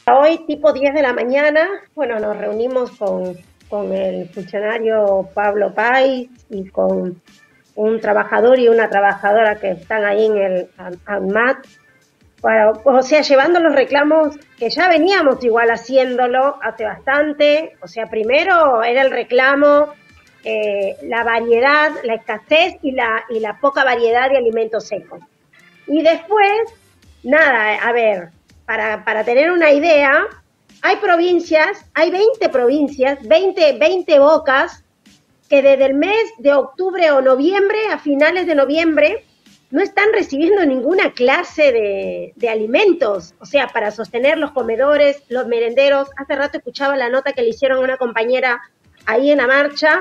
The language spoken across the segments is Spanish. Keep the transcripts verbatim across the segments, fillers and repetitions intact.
Hoy, tipo diez de la mañana, bueno, nos reunimos con, con el funcionario Pablo Pais y con un trabajador y una trabajadora que están ahí en el ANMAT, para, o sea, llevando los reclamos que ya veníamos igual haciéndolo hace bastante. O sea, primero era el reclamo, eh, la variedad, la escasez y la, y la poca variedad de alimentos secos. Y después, nada, a ver, para, para tener una idea, hay provincias, hay veinte provincias, veinte, veinte bocas, que desde el mes de octubre o noviembre, a finales de noviembre, no están recibiendo ninguna clase de, de alimentos, o sea, para sostener los comedores, los merenderos. Hace rato escuchaba la nota que le hicieron a una compañera ahí en la marcha,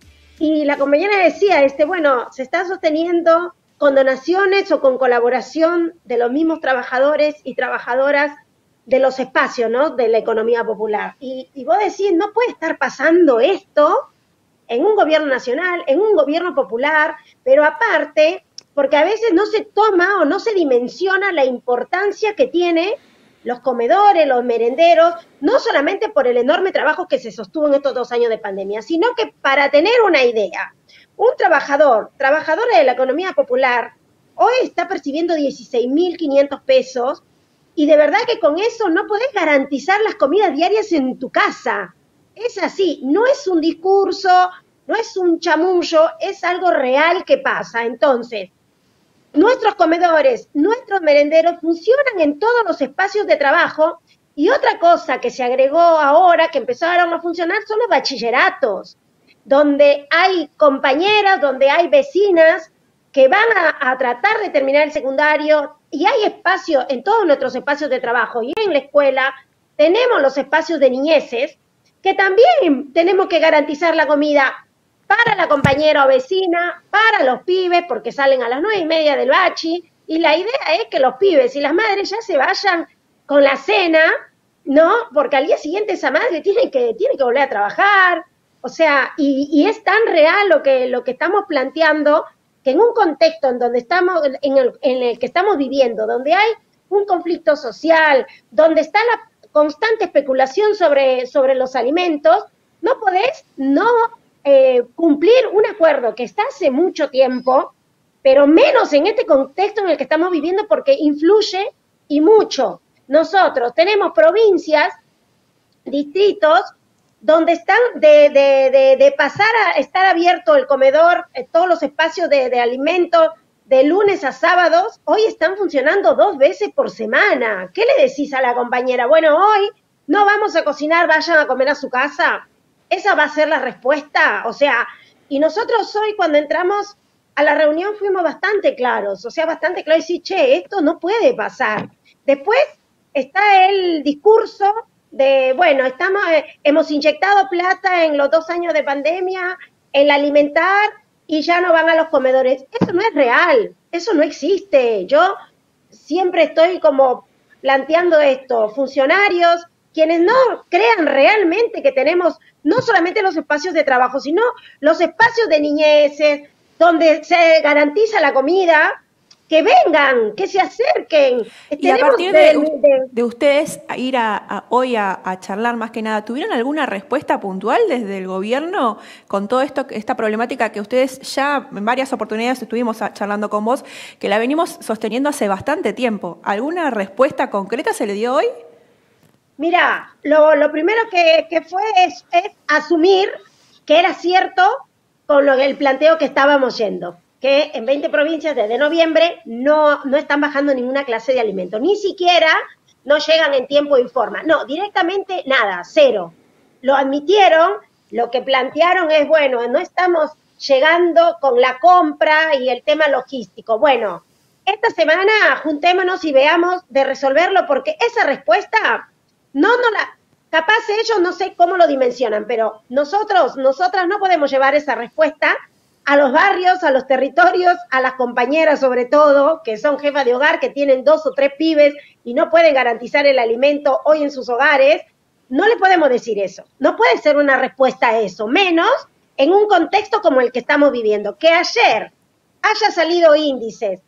y la compañera decía, este, bueno, se está sosteniendo con donaciones o con colaboración de los mismos trabajadores y trabajadoras de los espacios, ¿no?, de la economía popular. Y, y vos decís, no puede estar pasando esto en un gobierno nacional, en un gobierno popular, pero aparte, porque a veces no se toma o no se dimensiona la importancia que tiene los comedores, los merenderos, no solamente por el enorme trabajo que se sostuvo en estos dos años de pandemia, sino que para tener una idea, un trabajador, trabajadora de la economía popular, hoy está percibiendo dieciséis mil quinientos pesos, y de verdad que con eso no podés garantizar las comidas diarias en tu casa. Es así, no es un discurso, no es un chamullo, es algo real que pasa. Entonces, nuestros comedores, nuestros merenderos funcionan en todos los espacios de trabajo. Y otra cosa que se agregó ahora, que empezaron a funcionar, son los bachilleratos, donde hay compañeras, donde hay vecinas que van a, a tratar de terminar el secundario, y hay espacio en todos nuestros espacios de trabajo y en la escuela. Tenemos los espacios de niñeces, que también tenemos que garantizar la comida para la compañera o vecina, para los pibes, porque salen a las nueve y media del bachi, y la idea es que los pibes y las madres ya se vayan con la cena, ¿no? Porque al día siguiente esa madre tiene que, tiene que volver a trabajar. O sea, y, y es tan real lo que, lo que estamos planteando, que en un contexto en donde estamos, en el, en el que estamos viviendo, donde hay un conflicto social, donde está la constante especulación sobre, sobre los alimentos, no podés no eh, cumplir un acuerdo que está hace mucho tiempo, pero menos en este contexto en el que estamos viviendo, porque influye y mucho. Nosotros tenemos provincias, distritos, donde están de, de, de, de pasar a estar abierto el comedor, eh, todos los espacios de, de alimentos, de lunes a sábados, hoy están funcionando dos veces por semana. ¿Qué le decís a la compañera? Bueno, hoy no vamos a cocinar, vayan a comer a su casa. ¿Esa va a ser la respuesta? O sea, y nosotros hoy cuando entramos a la reunión fuimos bastante claros, o sea, bastante claros, y decir, che, esto no puede pasar. Después está el discurso de, bueno, estamos, eh, hemos inyectado plata en los dos años de pandemia, en la alimentar, y ya no van a los comedores. Eso no es real, eso no existe. Yo siempre estoy como planteando esto, funcionarios, quienes no crean realmente que tenemos no solamente los espacios de trabajo, sino los espacios de niñeces, donde se garantiza la comida, que vengan, que se acerquen. Y a partir de, de, de, de ustedes ir a, a, hoy a, a charlar más que nada, ¿tuvieron alguna respuesta puntual desde el gobierno con todo esto, esta problemática que ustedes ya en varias oportunidades estuvimos charlando con vos, que la venimos sosteniendo hace bastante tiempo? ¿Alguna respuesta concreta se le dio hoy? Mira, lo, lo primero que, que fue es, es asumir que era cierto con lo, el planteo que estábamos yendo, que en veinte provincias desde noviembre no, no están bajando ninguna clase de alimento, ni siquiera no llegan en tiempo y forma, no, directamente nada, cero. Lo admitieron, lo que plantearon es, bueno, no estamos llegando con la compra y el tema logístico. Bueno, esta semana juntémonos y veamos de resolverlo, porque esa respuesta no, no la, capaz ellos no sé cómo lo dimensionan, pero nosotros, nosotras no podemos llevar esa respuesta a los barrios, a los territorios, a las compañeras sobre todo, que son jefas de hogar, que tienen dos o tres pibes y no pueden garantizar el alimento hoy en sus hogares. No le podemos decir eso. No puede ser una respuesta a eso, menos en un contexto como el que estamos viviendo. Que ayer haya salido índices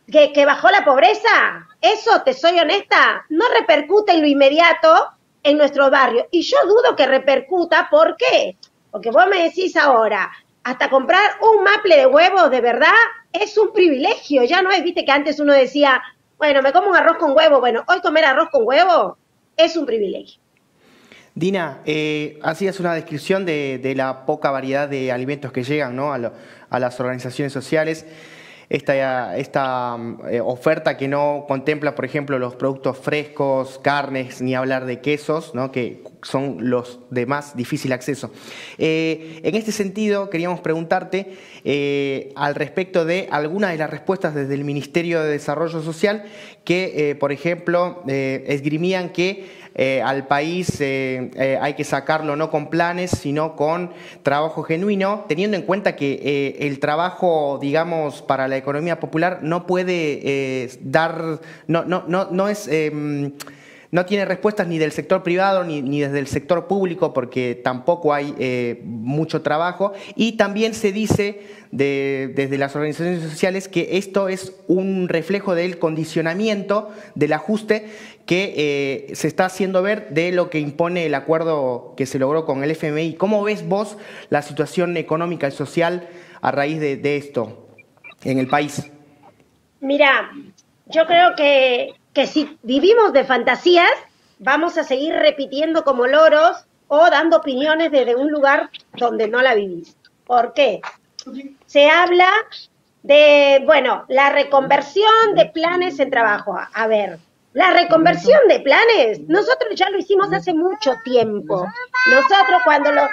que, que bajó la pobreza. Eso, te soy honesta, no repercute en lo inmediato en nuestro barrio. Y yo dudo que repercuta. ¿Por qué? Porque vos me decís ahora, hasta comprar un maple de huevos, de verdad, es un privilegio. Ya no es, viste que antes uno decía, bueno, me como un arroz con huevo. Bueno, hoy comer arroz con huevo es un privilegio. Dina, eh, hacías una descripción de, de la poca variedad de alimentos que llegan, ¿no?, a, lo, a las organizaciones sociales. Esta, esta eh, oferta que no contempla, por ejemplo, los productos frescos, carnes, ni hablar de quesos, ¿no?, que son los de más difícil acceso. Eh, en este sentido, queríamos preguntarte eh, al respecto de algunas de las respuestas desde el Ministerio de Desarrollo Social que, eh, por ejemplo, eh, esgrimían que Eh, al país eh, eh, hay que sacarlo no con planes, sino con trabajo genuino, teniendo en cuenta que eh, el trabajo, digamos, para la economía popular no puede eh, dar, no, no, no, no es... Eh, no tiene respuestas ni del sector privado ni, ni desde el sector público, porque tampoco hay eh, mucho trabajo. Y también se dice de, desde las organizaciones sociales que esto es un reflejo del condicionamiento, del ajuste que eh, se está haciendo ver de lo que impone el acuerdo que se logró con el F M I. ¿Cómo ves vos la situación económica y social a raíz de, de esto en el país? Mira, yo creo que, que si vivimos de fantasías, vamos a seguir repitiendo como loros o dando opiniones desde un lugar donde no la vivís. ¿Por qué? Se habla de, bueno, la reconversión de planes en trabajo. A ver, la reconversión de planes, nosotros ya lo hicimos hace mucho tiempo. Nosotros cuando lo...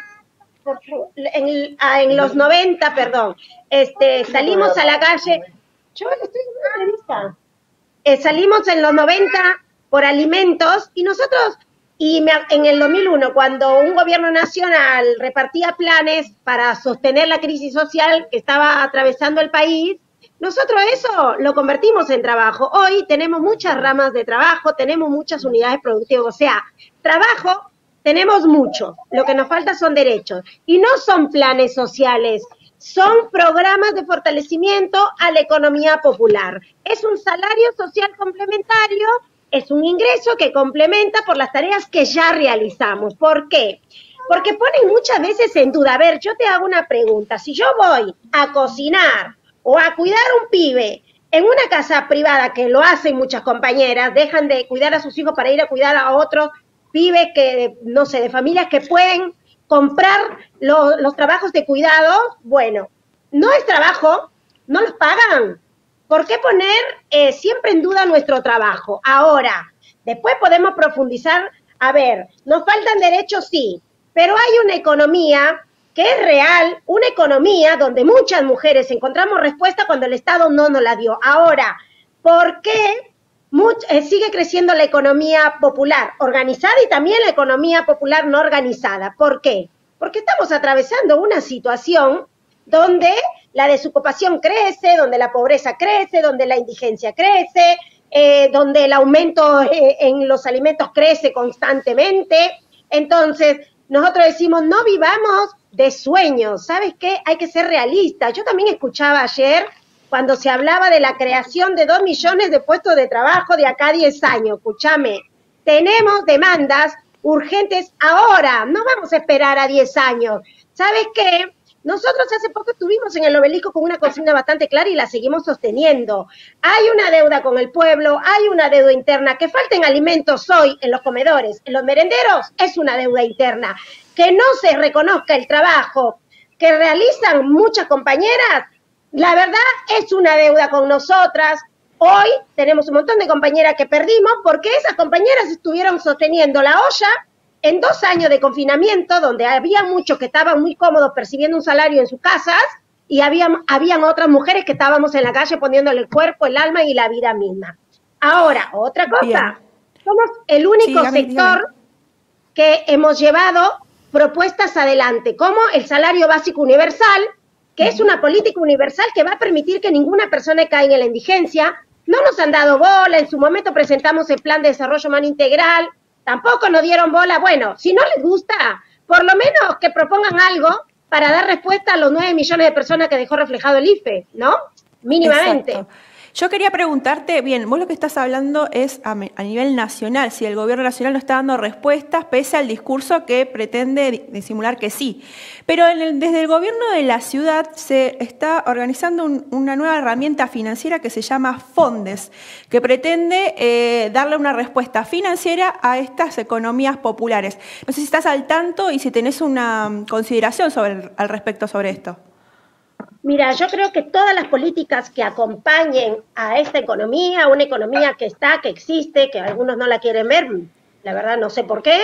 En, en los noventa, perdón, este, salimos a la calle... Yo estoy en una entrevista. Eh, salimos en los noventa por alimentos y nosotros, y me, en el dos mil uno, cuando un gobierno nacional repartía planes para sostener la crisis social que estaba atravesando el país, nosotros eso lo convertimos en trabajo. Hoy tenemos muchas ramas de trabajo, tenemos muchas unidades productivas, o sea, trabajo tenemos mucho, lo que nos falta son derechos, y no son planes sociales, son programas de fortalecimiento a la economía popular. Es un salario social complementario, es un ingreso que complementa por las tareas que ya realizamos. ¿Por qué? Porque ponen muchas veces en duda. A ver, yo te hago una pregunta. Si yo voy a cocinar o a cuidar a un pibe en una casa privada, que lo hacen muchas compañeras, dejan de cuidar a sus hijos para ir a cuidar a otros pibes que, no sé, de familias que pueden comprar lo, los trabajos de cuidado, bueno, no es trabajo, no los pagan. ¿Por qué poner eh, siempre en duda nuestro trabajo? Ahora, después podemos profundizar, a ver, nos faltan derechos, sí, pero hay una economía que es real, una economía donde muchas mujeres encontramos respuesta cuando el Estado no nos la dio. Ahora, ¿por qué much, eh, sigue creciendo la economía popular organizada y también la economía popular no organizada? ¿Por qué? Porque estamos atravesando una situación donde la desocupación crece, donde la pobreza crece, donde la indigencia crece, eh, donde el aumento eh, en los alimentos crece constantemente. Entonces, nosotros decimos, no vivamos de sueños, ¿sabes qué? Hay que ser realistas. Yo también escuchaba ayer cuando se hablaba de la creación de dos millones de puestos de trabajo de acá a diez años. Escúchame, tenemos demandas urgentes ahora, no vamos a esperar a diez años. ¿Sabes qué? Nosotros hace poco estuvimos en el Obelisco con una consigna bastante clara y la seguimos sosteniendo. Hay una deuda con el pueblo, hay una deuda interna. Que falten alimentos hoy en los comedores, en los merenderos, es una deuda interna. Que no se reconozca el trabajo que realizan muchas compañeras, la verdad es una deuda con nosotras. Hoy tenemos un montón de compañeras que perdimos porque esas compañeras estuvieron sosteniendo la olla en dos años de confinamiento, donde había muchos que estaban muy cómodos percibiendo un salario en sus casas y había, habían otras mujeres que estábamos en la calle poniéndole el cuerpo, el alma y la vida misma. Ahora, otra cosa, bien, somos el único sí, dígame, sector dígame. que hemos llevado propuestas adelante, como el salario básico universal, que uh-huh. es una política universal que va a permitir que ninguna persona caiga en la indigencia. No nos han dado bola, en su momento presentamos el Plan de Desarrollo Humano Integral, tampoco nos dieron bola. Bueno, si no les gusta, por lo menos que propongan algo para dar respuesta a los nueve millones de personas que dejó reflejado el I F E, ¿no? Mínimamente. Exacto. Yo quería preguntarte, bien, vos lo que estás hablando es a, a nivel nacional, si el gobierno nacional no está dando respuestas pese al discurso que pretende disimular que sí. Pero en el, desde el gobierno de la ciudad se está organizando un, una nueva herramienta financiera que se llama Fondes, que pretende eh, darle una respuesta financiera a estas economías populares. No sé si estás al tanto y si tenés una consideración sobre, al respecto sobre esto. Mira, yo creo que todas las políticas que acompañen a esta economía, una economía que está, que existe, que algunos no la quieren ver, la verdad no sé por qué,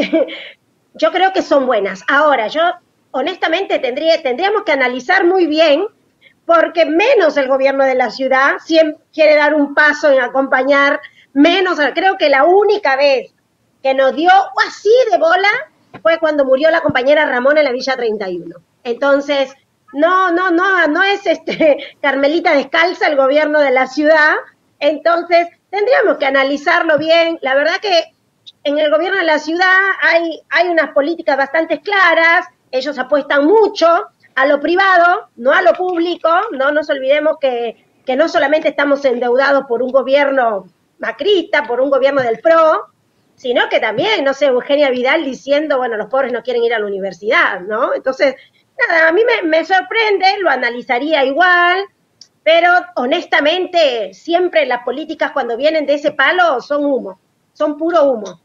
yo creo que son buenas. Ahora, yo honestamente tendría, tendríamos que analizar muy bien, porque menos el gobierno de la ciudad siempre quiere dar un paso en acompañar, menos, creo que la única vez que nos dio así de bola fue cuando murió la compañera Ramón en la Villa treinta y uno. Entonces, no, no, no, no es este Carmelita Descalza el gobierno de la ciudad, entonces tendríamos que analizarlo bien. La verdad que en el gobierno de la ciudad hay, hay unas políticas bastante claras, ellos apuestan mucho a lo privado, no a lo público, no nos olvidemos que, que no solamente estamos endeudados por un gobierno macrista, por un gobierno del P R O, sino que también, no sé, Eugenia Vidal diciendo, bueno, los pobres no quieren ir a la universidad, ¿no? Entonces, nada, a mí me, me sorprende, lo analizaría igual, pero honestamente siempre las políticas cuando vienen de ese palo son humo, son puro humo.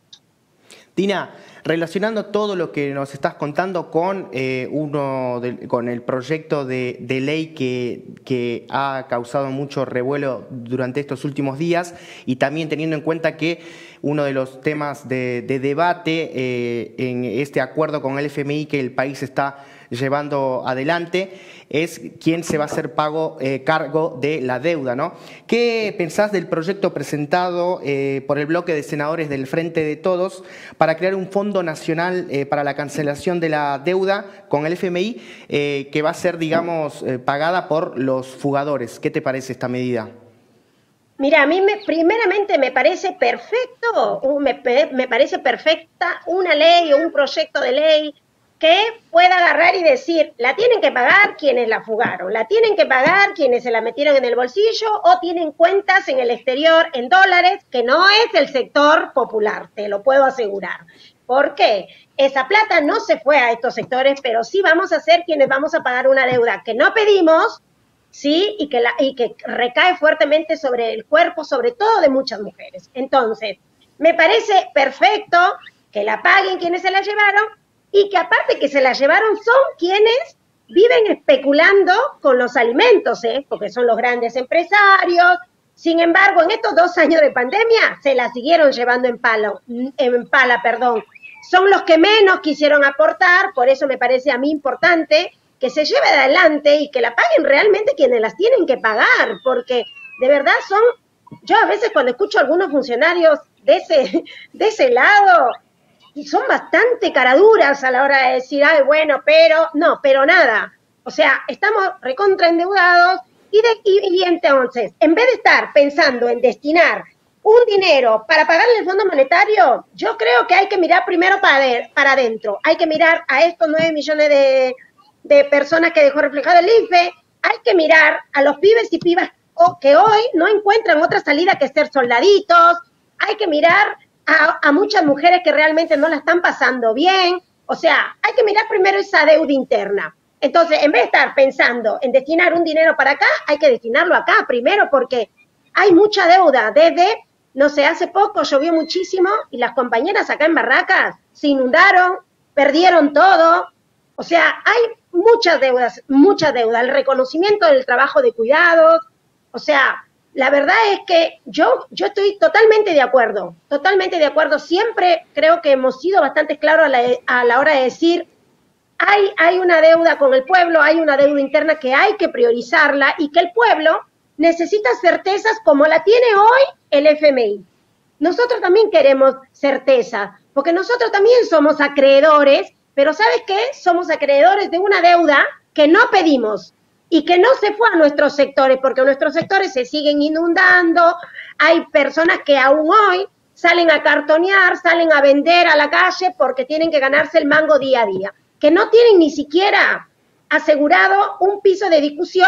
Dina, relacionando todo lo que nos estás contando con eh, uno de, con el proyecto de, de ley que, que ha causado mucho revuelo durante estos últimos días y también teniendo en cuenta que uno de los temas de, de debate eh, en este acuerdo con el F M I que el país está llevando adelante es quién se va a hacer pago, eh, cargo de la deuda, ¿no? ¿Qué pensás del proyecto presentado eh, por el bloque de senadores del Frente de Todos para crear un fondo nacional eh, para la cancelación de la deuda con el F M I eh, que va a ser, digamos, eh, pagada por los fugadores? ¿Qué te parece esta medida? Mira, a mí me, primeramente me parece perfecto, me, me parece perfecta una ley o un proyecto de ley que pueda agarrar y decir, la tienen que pagar quienes la fugaron, la tienen que pagar quienes se la metieron en el bolsillo o tienen cuentas en el exterior en dólares, que no es el sector popular, te lo puedo asegurar. ¿Por qué? Esa plata no se fue a estos sectores, pero sí vamos a ser quienes vamos a pagar una deuda que no pedimos, sí, y que, la, y que recae fuertemente sobre el cuerpo, sobre todo de muchas mujeres. Entonces, me parece perfecto que la paguen quienes se la llevaron, y que aparte que se la llevaron son quienes viven especulando con los alimentos, ¿eh? Porque son los grandes empresarios. Sin embargo, en estos dos años de pandemia se la siguieron llevando en, palo, en pala. Perdón. Son los que menos quisieron aportar, por eso me parece a mí importante que se lleve adelante y que la paguen realmente quienes las tienen que pagar, porque de verdad son, yo a veces cuando escucho a algunos funcionarios de ese, de ese lado, y son bastante caraduras a la hora de decir, ay, bueno, pero, no, pero nada. O sea, estamos recontraendeudados y, de, y, y entonces, en vez de estar pensando en destinar un dinero para pagarle el Fondo Monetario, yo creo que hay que mirar primero para, de, para adentro. Hay que mirar a estos nueve millones de, de personas que dejó reflejado el I F E, hay que mirar a los pibes y pibas que hoy no encuentran otra salida que ser soldaditos, hay que mirar A, a muchas mujeres que realmente no la están pasando bien, o sea, hay que mirar primero esa deuda interna. Entonces, en vez de estar pensando en destinar un dinero para acá, hay que destinarlo acá primero, porque hay mucha deuda. Desde, no sé, hace poco llovió muchísimo y las compañeras acá en Barracas se inundaron, perdieron todo, o sea, hay muchas deudas, mucha deuda, el reconocimiento del trabajo de cuidados, o sea, la verdad es que yo, yo estoy totalmente de acuerdo, totalmente de acuerdo. Siempre creo que hemos sido bastante claros a la, a la hora de decir, hay, hay una deuda con el pueblo, hay una deuda interna que hay que priorizarla y que el pueblo necesita certezas como la tiene hoy el F M I. Nosotros también queremos certeza, porque nosotros también somos acreedores, pero ¿sabes qué? Somos acreedores de una deuda que no pedimos y que no se fue a nuestros sectores, porque nuestros sectores se siguen inundando, hay personas que aún hoy salen a cartonear, salen a vender a la calle porque tienen que ganarse el mango día a día, que no tienen ni siquiera asegurado un piso de discusión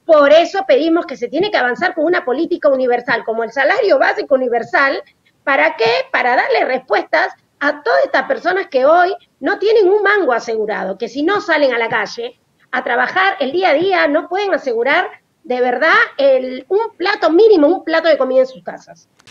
Por eso pedimos que se tiene que avanzar con una política universal, como el salario básico universal. ¿Para qué? Para darle respuestas a todas estas personas que hoy no tienen un mango asegurado, que si no salen a la calle a trabajar el día a día no pueden asegurar de verdad el, un plato mínimo, un plato de comida en sus casas.